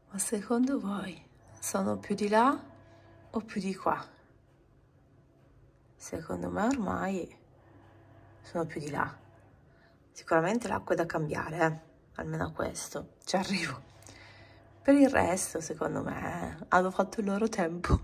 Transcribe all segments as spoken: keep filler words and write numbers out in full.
Ma secondo voi sono più di là o più di qua? Secondo me ormai sono più di là. Sicuramente l'acqua è da cambiare, eh? Almeno a questo ci arrivo. Per il resto, secondo me, hanno fatto il loro tempo.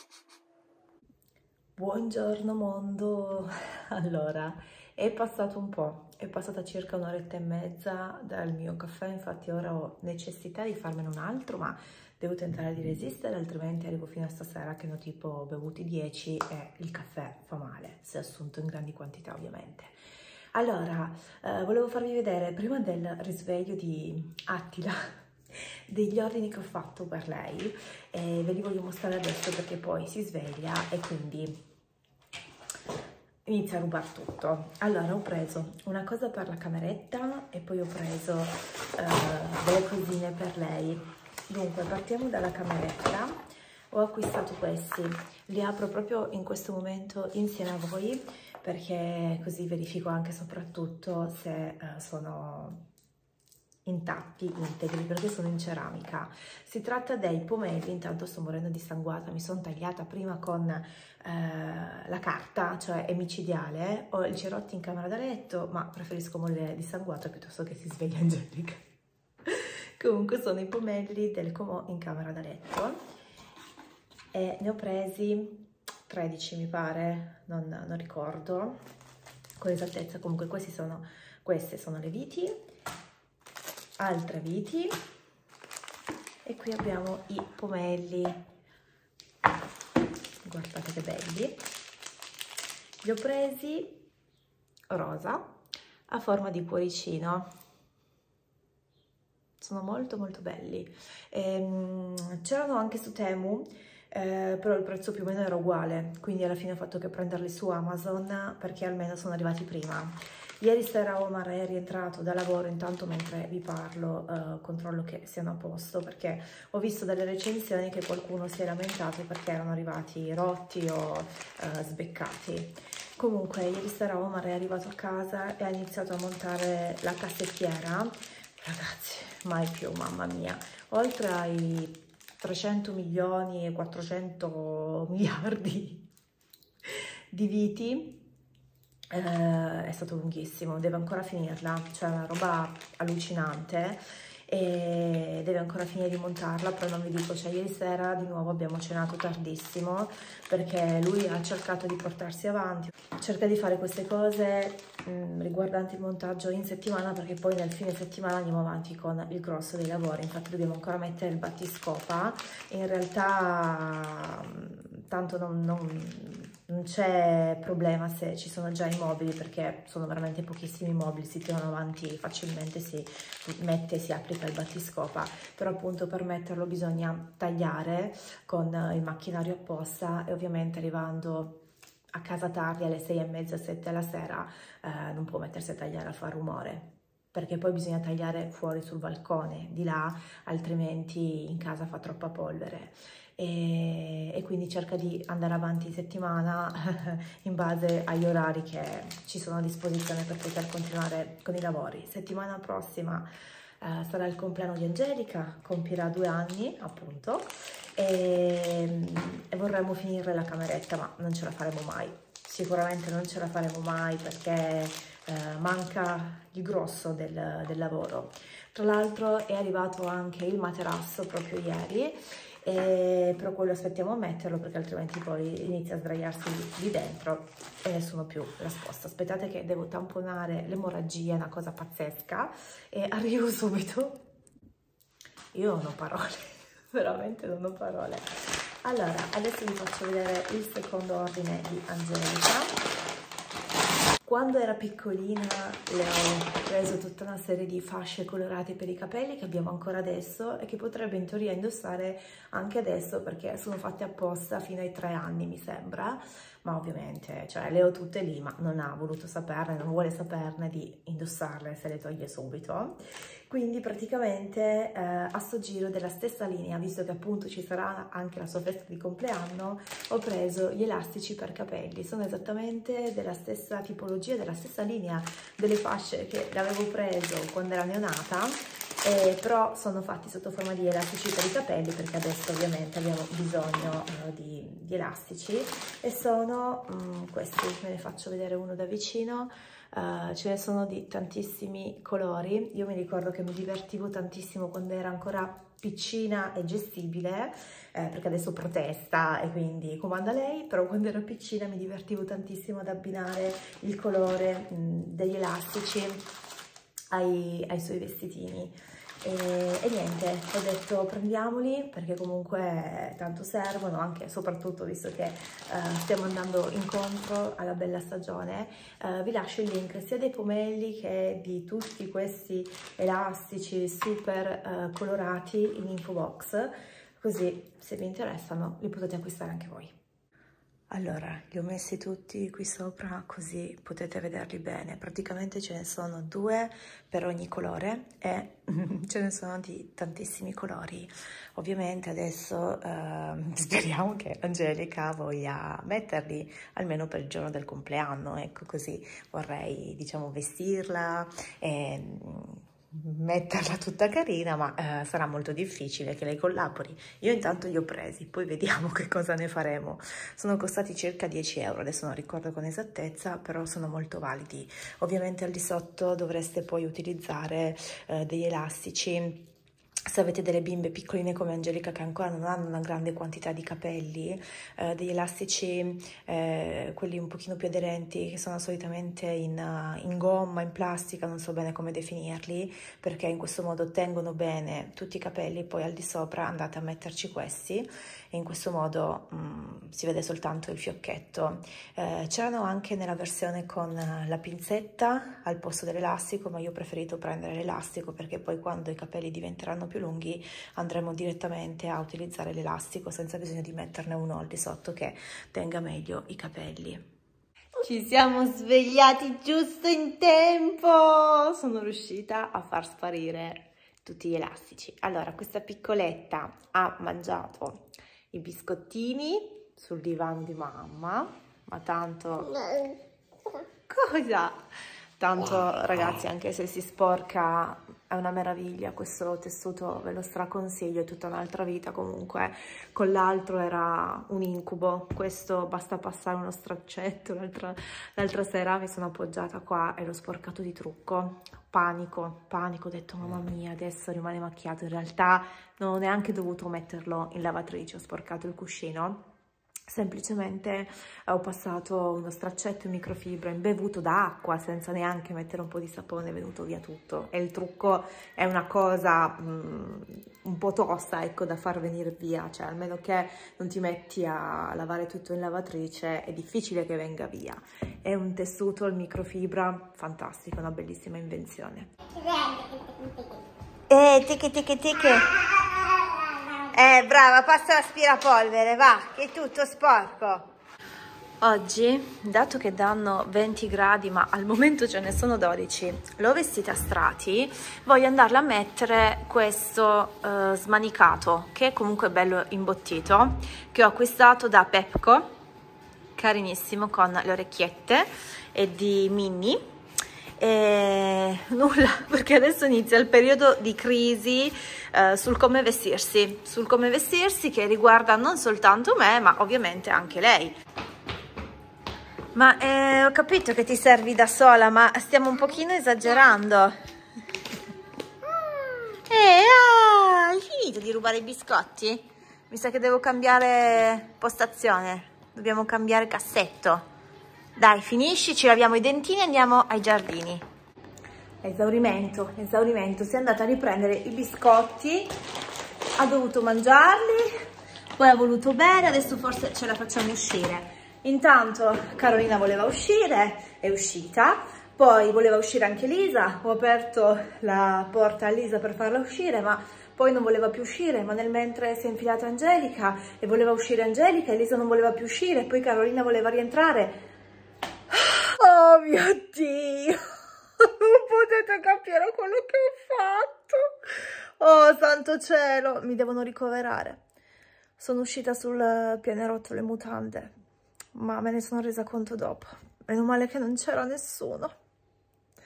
Buongiorno mondo! Allora, è passato un po', è passata circa un'oretta e mezza dal mio caffè, infatti ora ho necessità di farmene un altro, ma devo tentare di resistere, altrimenti arrivo fino a stasera che ne ho tipo bevuti dieci e il caffè fa male, se assunto in grandi quantità ovviamente. Allora, eh, volevo farvi vedere prima del risveglio di Attila degli ordini che ho fatto per lei e ve li voglio mostrare adesso perché poi si sveglia e quindi inizia a rubare tutto. Allora ho preso una cosa per la cameretta e poi ho preso uh, delle cosine per lei. Dunque partiamo dalla cameretta. Ho acquistato questi, li apro proprio in questo momento insieme a voi perché così verifico anche e soprattutto se uh, sono intatti, integri, perché sono in ceramica. Si tratta dei pomelli, intanto sto morendo di sanguata, mi sono tagliata prima con eh, la carta, cioè è micidiale, ho il cerotti in camera da letto, ma preferisco morire di sanguata piuttosto che si sveglia Angelica. Comunque sono i pomelli del Comò in camera da letto e ne ho presi tredici mi pare, non, non ricordo con esattezza, comunque questi sono, queste sono le viti, altre viti e qui abbiamo i pomelli, guardate che belli, li ho presi rosa a forma di cuoricino, sono molto molto belli. C'erano anche su Temu, eh, però il prezzo più o meno era uguale, quindi alla fine ho fatto che prenderli su Amazon perché almeno sono arrivati prima. Ieri sera Omar è rientrato da lavoro, intanto mentre vi parlo uh, controllo che siano a posto perché ho visto dalle recensioni che qualcuno si è lamentato perché erano arrivati rotti o uh, sbeccati. Comunque ieri sera Omar è arrivato a casa e ha iniziato a montare la cassettiera. Ragazzi, mai più, mamma mia. Oltre ai trecento milioni e quattrocento miliardi di viti, Uh, è stato lunghissimo, deve ancora finirla, cioè una roba allucinante e deve ancora finire di montarla, però non vi dico, cioè ieri sera di nuovo abbiamo cenato tardissimo perché lui ha cercato di portarsi avanti, cerca di fare queste cose mh, riguardanti il montaggio in settimana perché poi nel fine settimana andiamo avanti con il grosso dei lavori, infatti dobbiamo ancora mettere il battiscopa e in realtà mh, tanto non... non non c'è problema se ci sono già i mobili perché sono veramente pochissimi mobili, si tirano avanti facilmente, si mette, si applica il battiscopa, però appunto per metterlo bisogna tagliare con il macchinario apposta e ovviamente arrivando a casa tardi alle sei e mezza, sette alla sera eh, non può mettersi a tagliare a far rumore perché poi bisogna tagliare fuori sul balcone di là, altrimenti in casa fa troppa polvere. E, e quindi cerca di andare avanti in settimana in base agli orari che ci sono a disposizione per poter continuare con i lavori. Settimana prossima eh, sarà il compleanno di Angelica, compirà due anni appunto e, e vorremmo finire la cameretta, ma non ce la faremo mai, sicuramente non ce la faremo mai perché eh, manca il grosso del, del lavoro. Tra l'altro è arrivato anche il materasso proprio ieri, e però quello aspettiamo a metterlo perché altrimenti poi inizia a sdraiarsi lì dentro e nessuno più risposta. Aspettate che devo tamponare l'emorragia, è una cosa pazzesca e arrivo subito. Io non ho parole, veramente non ho parole. Allora, adesso vi faccio vedere il secondo ordine di Angelica. Quando era piccolina le ho preso tutta una serie di fasce colorate per i capelli che abbiamo ancora adesso e che potrebbe in teoria indossare anche adesso perché sono fatte apposta fino ai tre anni mi sembra, ma ovviamente cioè, le ho tutte lì ma non ha voluto saperne, non vuole saperne di indossarle se le toglie subito. Quindi praticamente eh, a sto giro della stessa linea, visto che appunto ci sarà anche la sua festa di compleanno, ho preso gli elastici per capelli, sono esattamente della stessa tipologia, della stessa linea delle fasce che l'avevo preso quando era neonata eh, però sono fatti sotto forma di elastici per i capelli, perché adesso ovviamente abbiamo bisogno eh, di, di elastici, e sono um, questi, ve ne faccio vedere uno da vicino. Uh, ce ne sono di tantissimi colori. Io mi ricordo che mi divertivo tantissimo quando era ancora piccina e gestibile, eh, perché adesso protesta e quindi comanda lei, però quando ero piccina mi divertivo tantissimo ad abbinare il colore mh, degli elastici ai, ai suoi vestitini. E, e niente, ho detto prendiamoli perché comunque tanto servono, anche e soprattutto visto che uh, stiamo andando incontro alla bella stagione. Uh, vi lascio il link sia dei pomelli che di tutti questi elastici super uh, colorati in info box, così se vi interessano li potete acquistare anche voi. Allora, li ho messi tutti qui sopra così potete vederli bene. Praticamente ce ne sono due per ogni colore e ce ne sono di tantissimi colori. Ovviamente adesso eh, speriamo che Angelica voglia metterli almeno per il giorno del compleanno, ecco, così vorrei, diciamo, vestirla e metterla tutta carina, ma eh, sarà molto difficile che lei collabori. Io intanto li ho presi, poi vediamo che cosa ne faremo. Sono costati circa dieci euro, adesso non ricordo con esattezza, però sono molto validi. Ovviamente al di sotto dovreste poi utilizzare eh, degli elastici. Se avete delle bimbe piccoline come Angelica che ancora non hanno una grande quantità di capelli, eh, degli elastici, eh, quelli un pochino più aderenti, che sono solitamente in, uh, in gomma, in plastica, non so bene come definirli, perché in questo modo tengono bene tutti i capelli, poi al di sopra andate a metterci questi e in questo modo mh, si vede soltanto il fiocchetto. Eh, c'erano anche nella versione con la pinzetta al posto dell'elastico, ma io ho preferito prendere l'elastico perché poi quando i capelli diventeranno più lunghi andremo direttamente a utilizzare l'elastico senza bisogno di metterne uno al di sotto che tenga meglio i capelli. Ci siamo svegliati giusto in tempo! Sono riuscita a far sparire tutti gli elastici. Allora, questa piccoletta ha mangiato i biscottini sul divano di mamma, ma tanto... Cosa? Tanto ragazzi, anche se si sporca è una meraviglia, questo tessuto ve lo straconsiglio, è tutta un'altra vita. Comunque con l'altro era un incubo, questo basta passare uno straccetto. L'altra sera mi sono appoggiata qua e l'ho sporcato di trucco, panico, panico, ho detto mamma mia adesso rimane macchiato. In realtà non ho neanche dovuto metterlo in lavatrice, ho sporcato il cuscino. Semplicemente ho passato uno straccetto in microfibra imbevuto d'acqua senza neanche mettere un po' di sapone, è venuto via tutto. E il trucco è una cosa um, un po' tosta, ecco, da far venire via, cioè almeno che non ti metti a lavare tutto in lavatrice è difficile che venga via. È un tessuto al microfibra fantastico, una bellissima invenzione. Eh, ticche ticche ticche. Eh, brava, passa l'aspirapolvere, va, che è tutto sporco. Oggi, dato che danno venti gradi, ma al momento ce ne sono dodici, l'ho vestita a strati, voglio andarla a mettere questo uh, smanicato, che è comunque bello imbottito, che ho acquistato da Pepco, carinissimo, con le orecchiette, e di Minnie. E nulla, perché adesso inizia il periodo di crisi eh, sul come vestirsi, sul come vestirsi che riguarda non soltanto me, ma ovviamente anche lei. Ma eh, ho capito che ti servi da sola, ma stiamo un pochino esagerando. Eh, ah, hai finito di rubare i biscotti? Mi sa che devo cambiare postazione, dobbiamo cambiare cassetto. Dai, finisci, ci laviamo i dentini e andiamo ai giardini. Esaurimento, esaurimento. Si è andata a riprendere i biscotti, ha dovuto mangiarli, poi ha voluto bere, adesso forse ce la facciamo uscire. Intanto Carolina voleva uscire, è uscita, poi voleva uscire anche Lisa, ho aperto la porta a Lisa per farla uscire, ma poi non voleva più uscire, ma nel mentre si è infilata Angelica e voleva uscire Angelica e Lisa non voleva più uscire, poi Carolina voleva rientrare. Oh mio Dio, non potete capire quello che ho fatto. Oh santo cielo, mi devono ricoverare. Sono uscita sul pianerottolo le mutande, ma me ne sono resa conto dopo. Meno male che non c'era nessuno.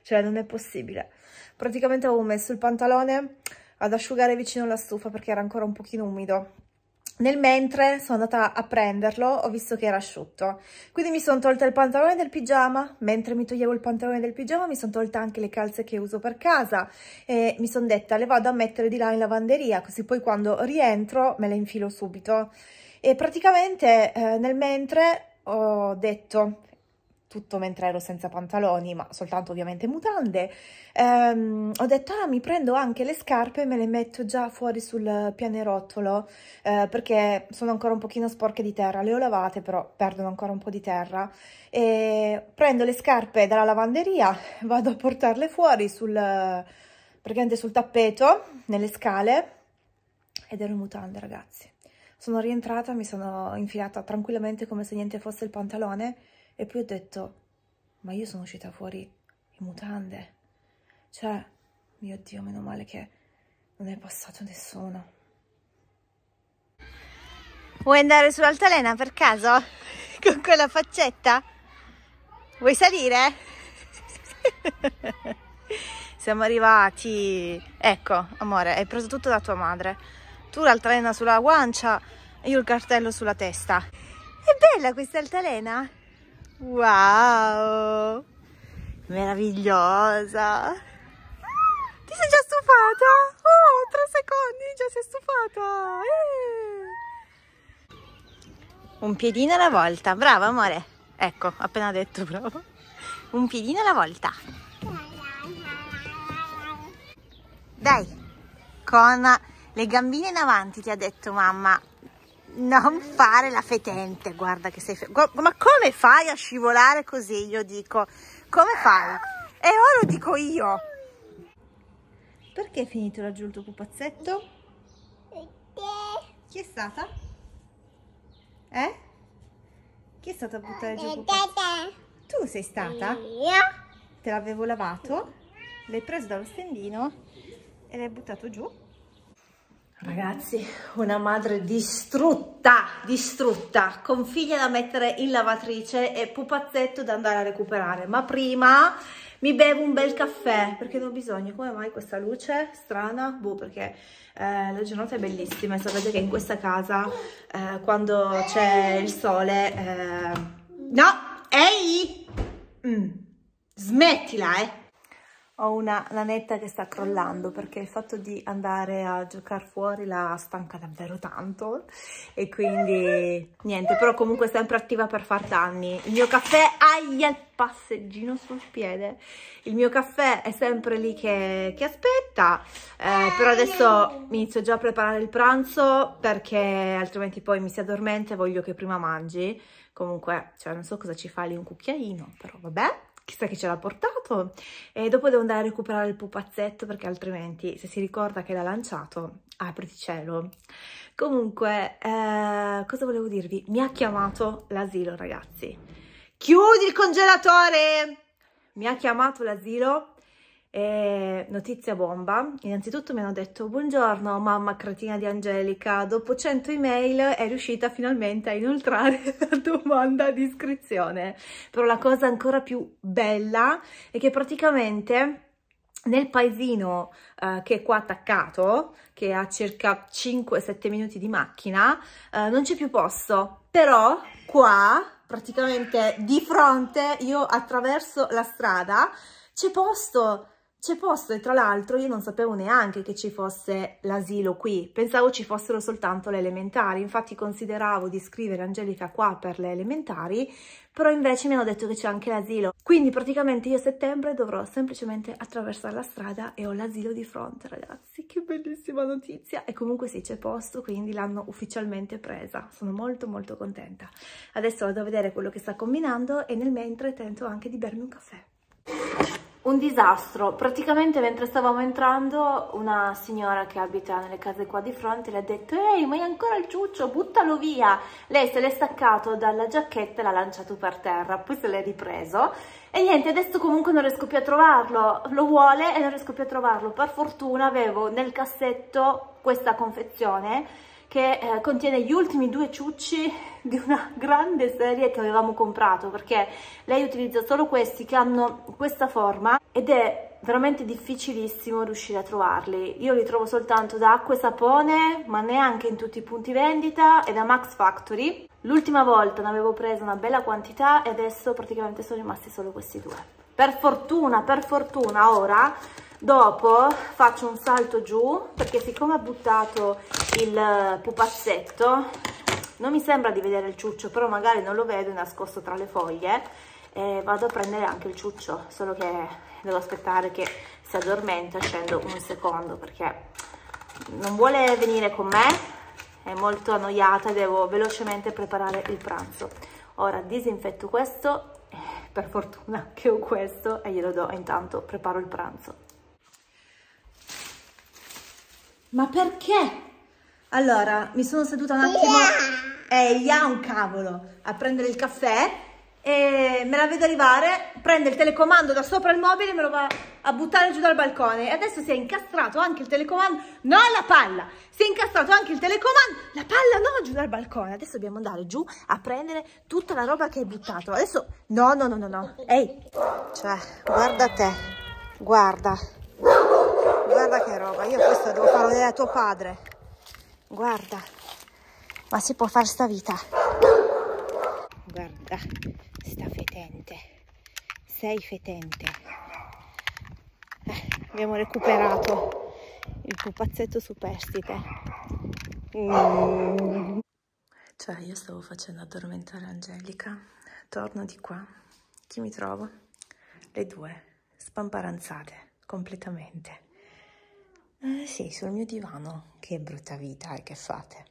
cioè non è possibile. Praticamente avevo messo il pantalone ad asciugare vicino alla stufa perché era ancora un pochino umido. Nel mentre sono andata a prenderlo, ho visto che era asciutto, quindi mi sono tolta il pantalone del pigiama. Mentre mi toglievo il pantalone del pigiama mi sono tolta anche le calze che uso per casa e mi sono detta le vado a mettere di là in lavanderia, così poi quando rientro me le infilo subito. E praticamente eh, nel mentre ho detto, tutto mentre ero senza pantaloni, ma soltanto ovviamente mutande, ehm, ho detto, ah, mi prendo anche le scarpe e me le metto già fuori sul pianerottolo, eh, perché sono ancora un pochino sporche di terra, le ho lavate, però perdono ancora un po' di terra, e prendo le scarpe dalla lavanderia, vado a portarle fuori sul, praticamente sul tappeto, nelle scale, ed ero in mutande, ragazzi. Sono rientrata, mi sono infilata tranquillamente come se niente fosse il pantalone, e poi ho detto, ma io sono uscita fuori in mutande. Cioè, mio Dio, meno male che non è passato nessuno. Vuoi andare sull'altalena per caso? Con quella faccetta? Vuoi salire? Siamo arrivati. Ecco, amore, hai preso tutto da tua madre. Tu l'altalena sulla guancia e io il cartello sulla testa. È bella questa altalena? Wow, meravigliosa. Ti sei già stufata? Oh, tre secondi, già sei stufata. Eh. Un piedino alla volta, brava amore. Ecco, appena detto, bravo. Un piedino alla volta. Dai, con le gambine in avanti ti ha detto mamma. Non fare la fetente, guarda che sei... Ma come fai a scivolare così, io dico? Come fai? E ora lo dico io. Perché è finito laggiù il tuo pupazzetto? Chi è stata? Eh? Chi è stata a buttare giù il pupazzetto? Tu sei stata? Te l'avevo lavato, l'hai preso dallo stendino e l'hai buttato giù. Ragazzi, una madre distrutta, distrutta, con figlia da mettere in lavatrice e pupazzetto da andare a recuperare. Ma prima mi bevo un bel caffè, perché ne ho bisogno. Come mai questa luce strana? Boh, perché eh, la giornata è bellissima e sapete che in questa casa, eh, quando c'è il sole... Eh... No! Ehi! Mm. Smettila, eh! Ho una lanetta che sta crollando perché il fatto di andare a giocare fuori la stanca davvero tanto e quindi niente, però comunque sempre attiva per far danni. Il mio caffè, aia, il passeggino sul piede, il mio caffè è sempre lì che, che aspetta, eh, però adesso mi inizio già a preparare il pranzo perché altrimenti poi mi si addormenta e voglio che prima mangi. Comunque, cioè, non so cosa ci fa lì un cucchiaino, però vabbè. Chissà chi ce l'ha portato. E dopo devo andare a recuperare il pupazzetto perché altrimenti se si ricorda che l'ha lanciato, apriti cielo. Comunque, eh, cosa volevo dirvi? Mi ha chiamato l'asilo, ragazzi. Chiudi il congelatore! Mi ha chiamato l'asilo e notizia bomba. Innanzitutto mi hanno detto buongiorno mamma cretina di Angelica, dopo cento email è riuscita finalmente a inoltrare la domanda di iscrizione. Però la cosa ancora più bella è che praticamente nel paesino eh, che è qua attaccato, che ha circa cinque sette minuti di macchina, eh, non c'è più posto, però qua praticamente di fronte, io attraverso la strada, c'è posto. C'è posto e tra l'altro io non sapevo neanche che ci fosse l'asilo qui, pensavo ci fossero soltanto le elementari, infatti consideravo di iscrivere Angelica qua per le elementari, però invece mi hanno detto che c'è anche l'asilo, quindi praticamente io a settembre dovrò semplicemente attraversare la strada e ho l'asilo di fronte, ragazzi, che bellissima notizia, e comunque sì c'è posto, quindi l'hanno ufficialmente presa, sono molto molto contenta. Adesso vado a vedere quello che sta combinando e nel mentre tento anche di bermi un caffè. Un disastro, praticamente mentre stavamo entrando una signora che abita nelle case qua di fronte le ha detto ehi ma hai ancora il ciuccio, buttalo via. Lei se l'è staccato dalla giacchetta e l'ha lanciato per terra, poi se l'è ripreso e niente, adesso comunque non riesco più a trovarlo, lo vuole e non riesco più a trovarlo. Per fortuna avevo nel cassetto questa confezione che eh, contiene gli ultimi due ciucci di una grande serie che avevamo comprato, perché lei utilizza solo questi che hanno questa forma ed è veramente difficilissimo riuscire a trovarli. Io li trovo soltanto da Acqua e Sapone, ma neanche in tutti i punti vendita, e da Max Factory. L'ultima volta ne avevo preso una bella quantità e adesso praticamente sono rimasti solo questi due. Per fortuna, per fortuna ora, dopo faccio un salto giù, perché siccome ha buttato il pupazzetto, non mi sembra di vedere il ciuccio, però magari non lo vedo, è nascosto tra le foglie, e vado a prendere anche il ciuccio, solo che devo aspettare che si addormenta, scendo un secondo perché non vuole venire con me, è molto annoiata e devo velocemente preparare il pranzo. Ora disinfetto questo, per fortuna che ho questo, e glielo do, intanto preparo il pranzo. Ma perché? Allora, mi sono seduta un attimo, e yeah, un cavolo, a prendere il caffè, e me la vedo arrivare, prende il telecomando da sopra il mobile e me lo va a buttare giù dal balcone. E adesso si è incastrato anche il telecomando, no la palla, si è incastrato anche il telecomando, la palla no, giù dal balcone. Adesso dobbiamo andare giù a prendere tutta la roba che hai buttato. Adesso, no, no, no, no, no, ehi, cioè, guarda te, guarda, guarda che roba, io questo devo farlo vedere a tuo padre, guarda, ma si può fare sta vita, guarda. Sta fetente, sei fetente. Eh, abbiamo recuperato il pupazzetto superstite. Mm. Cioè, io stavo facendo addormentare Angelica, torno di qua, chi mi trovo? Le due, spamparanzate completamente. Eh, sì, sul mio divano. Che brutta vita, e che fate?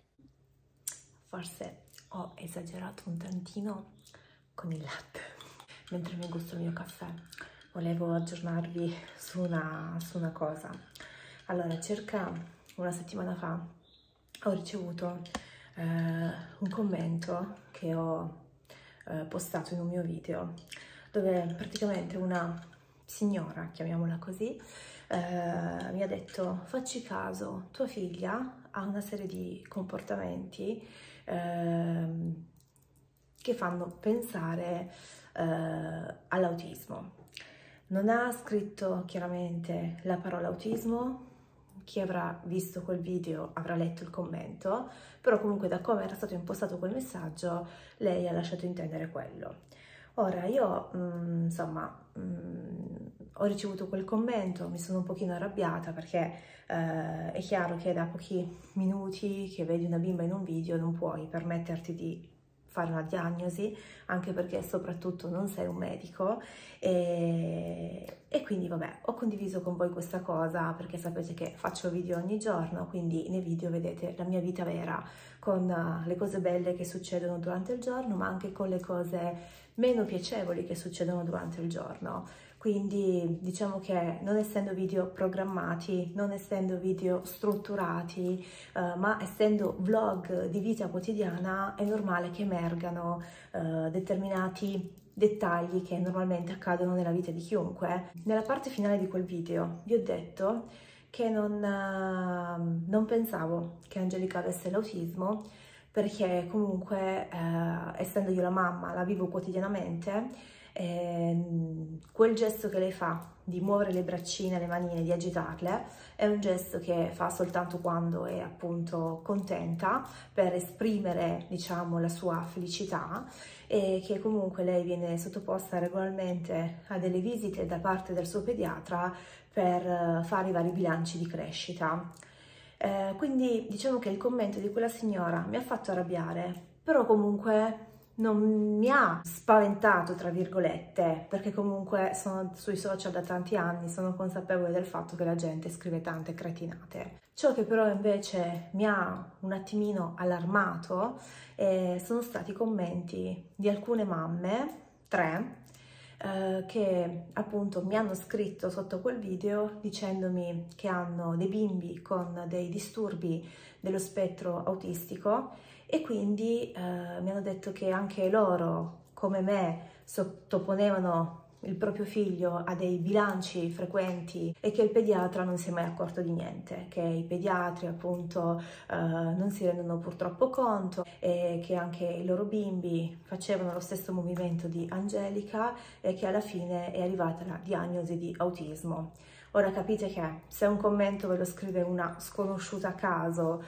Forse ho esagerato un tantino con il latte. Mentre mi gusto il mio caffè, volevo aggiornarvi su una, su una cosa. Allora, circa una settimana fa ho ricevuto eh, un commento che ho eh, postato in un mio video, dove praticamente una signora, chiamiamola così, eh, mi ha detto: facci caso, tua figlia ha una serie di comportamenti eh, che fanno pensare eh, all'autismo. Non ha scritto chiaramente la parola autismo, chi avrà visto quel video avrà letto il commento, però comunque da come era stato impostato quel messaggio lei ha lasciato intendere quello. Ora io mh, insomma mh, ho ricevuto quel commento, mi sono un pochino arrabbiata perché eh, è chiaro che da pochi minuti che vedi una bimba in un video non puoi permetterti di fare una diagnosi, anche perché soprattutto non sei un medico, e, e quindi vabbè, ho condiviso con voi questa cosa perché sapete che faccio video ogni giorno, quindi nei video vedete la mia vita vera, con le cose belle che succedono durante il giorno, ma anche con le cose meno piacevoli che succedono durante il giorno. Quindi diciamo che non essendo video programmati, non essendo video strutturati, eh, ma essendo vlog di vita quotidiana, è normale che emergano eh, determinati dettagli che normalmente accadono nella vita di chiunque. Nella parte finale di quel video vi ho detto che non, eh, non pensavo che Angelica avesse l'autismo, perché comunque eh, essendo io la mamma, la vivo quotidianamente. Eh, quel gesto che lei fa di muovere le braccine, le manine, di agitarle, è un gesto che fa soltanto quando è appunto contenta, per esprimere, diciamo, la sua felicità, e che comunque lei viene sottoposta regolarmente a delle visite da parte del suo pediatra per fare i vari bilanci di crescita. Eh, quindi diciamo che il commento di quella signora mi ha fatto arrabbiare, però comunque non mi ha spaventato, tra virgolette, perché comunque sono sui social da tanti anni, sono consapevole del fatto che la gente scrive tante cretinate. Ciò che però invece mi ha un attimino allarmato eh, sono stati i commenti di alcune mamme, tre, eh, che appunto mi hanno scritto sotto quel video dicendomi che hanno dei bimbi con dei disturbi dello spettro autistico, e quindi eh, mi hanno detto che anche loro, come me, sottoponevano il proprio figlio ha dei bilanci frequenti e che il pediatra non si è mai accorto di niente, che i pediatri appunto eh, non si rendono purtroppo conto e che anche i loro bimbi facevano lo stesso movimento di Angelica e che alla fine è arrivata la diagnosi di autismo. Ora capite che se un commento ve lo scrive una sconosciuta a caso,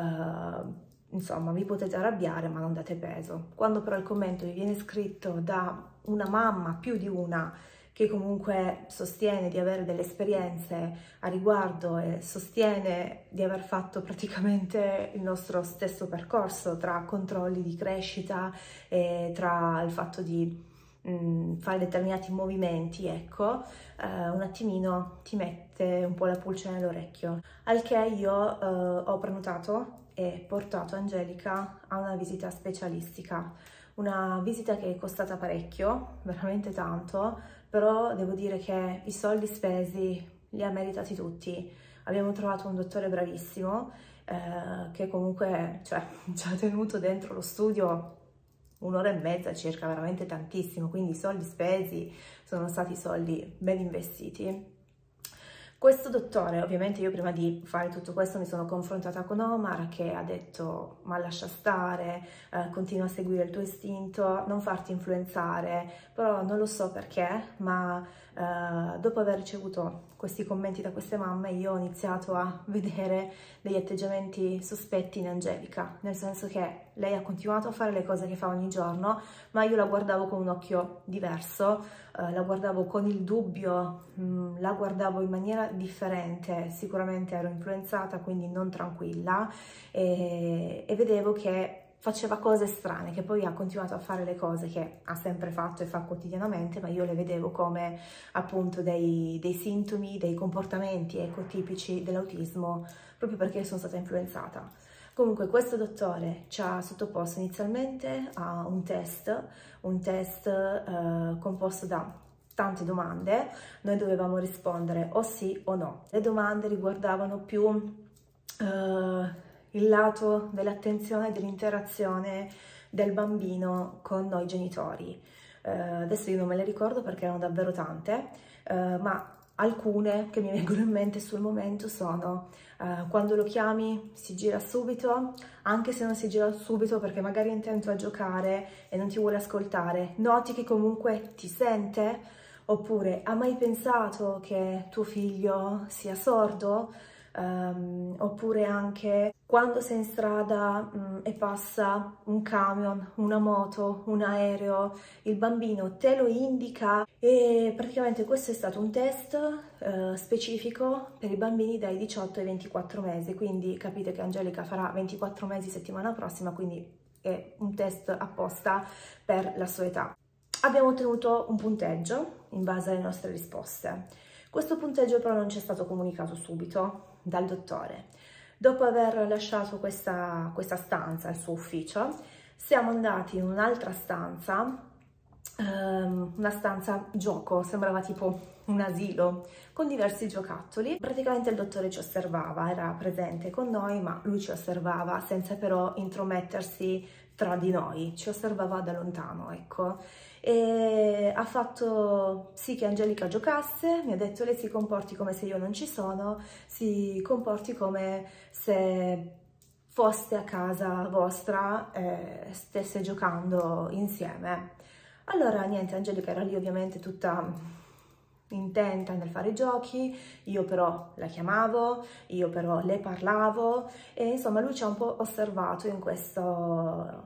eh, insomma, vi potete arrabbiare, ma non date peso. Quando però il commento vi viene scritto da una mamma, più di una, che comunque sostiene di avere delle esperienze a riguardo e sostiene di aver fatto praticamente il nostro stesso percorso tra controlli di crescita e tra il fatto di mh, fare determinati movimenti, ecco, eh, un attimino ti mette un po' la pulce nell'orecchio. Al che io eh, ho prenotato e portato Angelica a una visita specialistica, una visita che è costata parecchio, veramente tanto, però devo dire che i soldi spesi li ha meritati tutti. Abbiamo trovato un dottore bravissimo eh, che comunque, cioè, ci ha tenuto dentro lo studio un'ora e mezza circa, veramente tantissimo, quindi i soldi spesi sono stati soldi ben investiti. Questo dottore, ovviamente io prima di fare tutto questo mi sono confrontata con Omar che ha detto ma lascia stare, eh, continua a seguire il tuo istinto, non farti influenzare, però non lo so perché, ma eh, dopo aver ricevuto questi commenti da queste mamme io ho iniziato a vedere degli atteggiamenti sospetti in Angelica, nel senso che lei ha continuato a fare le cose che fa ogni giorno, ma io la guardavo con un occhio diverso, eh, la guardavo con il dubbio, mh, la guardavo in maniera differente, sicuramente ero influenzata, quindi non tranquilla, e, e vedevo che faceva cose strane, che poi ha continuato a fare le cose che ha sempre fatto e fa quotidianamente, ma io le vedevo come appunto dei, dei sintomi, dei comportamenti ecotipici dell'autismo, proprio perché sono stata influenzata. Comunque questo dottore ci ha sottoposto inizialmente a un test, un test eh, composto da tante domande. Noi dovevamo rispondere o sì o no. Le domande riguardavano più eh, il lato dell'attenzione e dell'interazione del bambino con noi genitori. Eh, adesso io non me le ricordo perché erano davvero tante, eh, ma alcune che mi vengono in mente sul momento sono uh, quando lo chiami si gira subito, anche se non si gira subito perché magari è intento a giocare e non ti vuole ascoltare, noti che comunque ti sente, oppure ha mai pensato che tuo figlio sia sordo, um, oppure anche quando sei in strada um, e passa un camion, una moto, un aereo, il bambino te lo indica, e praticamente questo è stato un test uh, specifico per i bambini dai diciotto ai ventiquattro mesi, quindi capite che Angelica farà ventiquattro mesi settimana prossima, quindi è un test apposta per la sua età. Abbiamo ottenuto un punteggio in base alle nostre risposte. Questo punteggio però non ci è stato comunicato subito dal dottore. Dopo aver lasciato questa, questa stanza, il suo ufficio, siamo andati in un'altra stanza, um, una stanza gioco, sembrava tipo un asilo, con diversi giocattoli. Praticamente il dottore ci osservava, era presente con noi, ma lui ci osservava senza però intromettersi tra di noi, ci osservava da lontano, ecco. E ha fatto sì che Angelica giocasse, mi ha detto lei si comporti come se io non ci sono, si comporti come se foste a casa vostra e stesse giocando insieme. Allora niente, Angelica era lì ovviamente tutta intenta nel fare i giochi, io però la chiamavo, io però le parlavo e insomma lui ci ha un po' osservato in questo...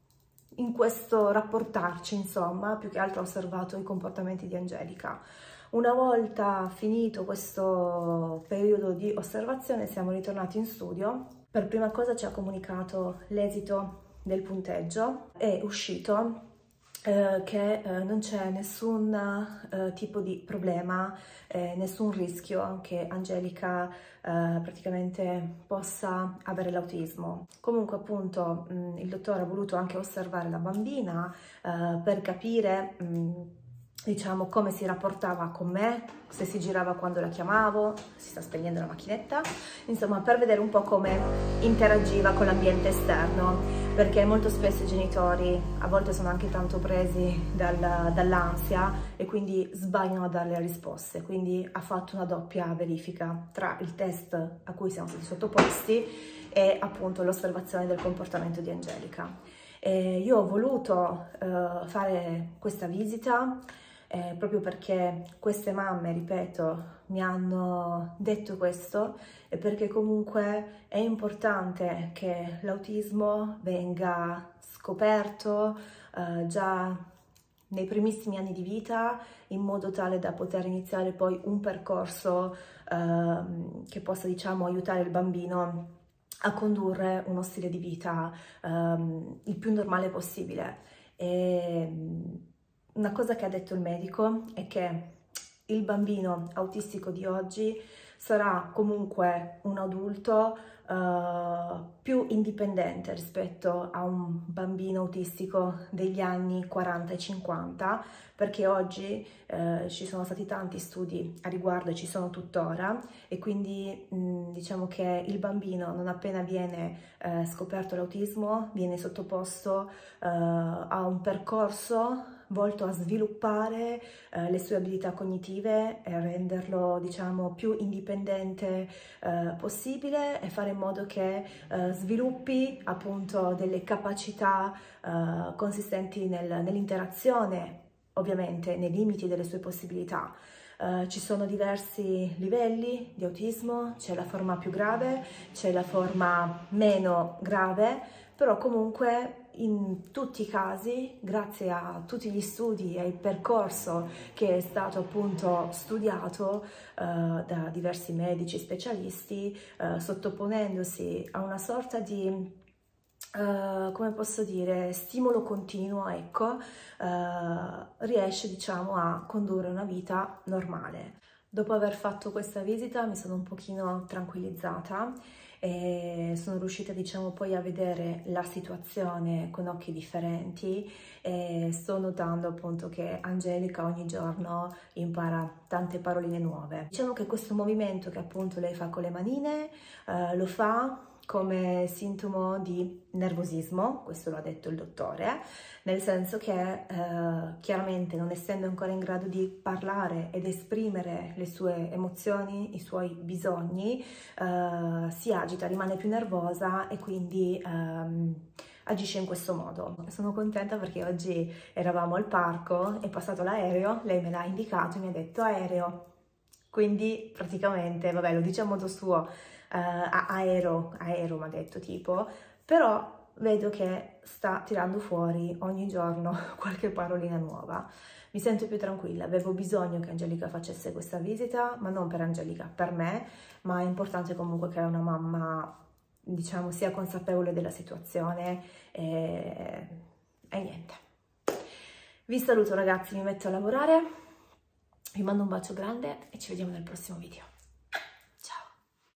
in questo rapportarci, insomma, più che altro ho osservato i comportamenti di Angelica. Una volta finito questo periodo di osservazione siamo ritornati in studio. Per prima cosa ci ha comunicato l'esito del punteggio, è uscito eh, che eh, non c'è nessun eh, tipo di problema, eh, nessun rischio che Angelica eh, praticamente possa avere l'autismo. Comunque appunto mh, il dottore ha voluto anche osservare la bambina eh, per capire mh, diciamo, come si rapportava con me, se si girava quando la chiamavo, si sta spegnendo la macchinetta, insomma, per vedere un po' come interagiva con l'ambiente esterno, perché molto spesso i genitori a volte sono anche tanto presi dal, dall'ansia e quindi sbagliano a dare le risposte, quindi ha fatto una doppia verifica tra il test a cui siamo stati sottoposti e appunto l'osservazione del comportamento di Angelica. E io ho voluto uh, fare questa visita Eh, proprio perché queste mamme, ripeto, mi hanno detto questo e perché comunque è importante che l'autismo venga scoperto eh, già nei primissimi anni di vita, in modo tale da poter iniziare poi un percorso eh, che possa, diciamo, aiutare il bambino a condurre uno stile di vita eh, il più normale possibile. E, una cosa che ha detto il medico è che il bambino autistico di oggi sarà comunque un adulto uh, più indipendente rispetto a un bambino autistico degli anni quaranta e cinquanta, perché oggi uh, ci sono stati tanti studi a riguardo e ci sono tuttora, e quindi mh, diciamo che il bambino, non appena viene uh, scoperto l'autismo, viene sottoposto uh, a un percorso volto a sviluppare eh, le sue abilità cognitive e a renderlo, diciamo, più indipendente eh, possibile, e fare in modo che eh, sviluppi appunto delle capacità eh, consistenti nel, nell'interazione, ovviamente nei limiti delle sue possibilità. Uh, ci sono diversi livelli di autismo, c'è la forma più grave, c'è la forma meno grave, però comunque in tutti i casi, grazie a tutti gli studi e il percorso che è stato appunto studiato uh, da diversi medici specialisti, uh, sottoponendosi a una sorta di Uh, come posso dire, stimolo continuo, ecco, uh, riesce, diciamo, a condurre una vita normale. Dopo aver fatto questa visita mi sono un pochino tranquillizzata e sono riuscita, diciamo, poi a vedere la situazione con occhi differenti, e sto notando appunto che Angelica ogni giorno impara tante paroline nuove. Diciamo che questo movimento che appunto lei fa con le manine uh, lo fa come sintomo di nervosismo, questo lo ha detto il dottore, nel senso che eh, chiaramente, non essendo ancora in grado di parlare ed esprimere le sue emozioni, i suoi bisogni, eh, si agita, rimane più nervosa e quindi ehm, agisce in questo modo. Sono contenta perché oggi eravamo al parco, è passato l'aereo, lei me l'ha indicato e mi ha detto aereo, quindi praticamente, vabbè, lo dice a modo suo, Uh, aero, aero mi ha detto tipo, però vedo che sta tirando fuori ogni giorno qualche parolina nuova. Mi sento più tranquilla, avevo bisogno che Angelica facesse questa visita, ma non per Angelica, per me, ma è importante comunque che una mamma, diciamo, sia consapevole della situazione e, e niente. Vi saluto ragazzi, mi metto a lavorare, vi mando un bacio grande e ci vediamo nel prossimo video.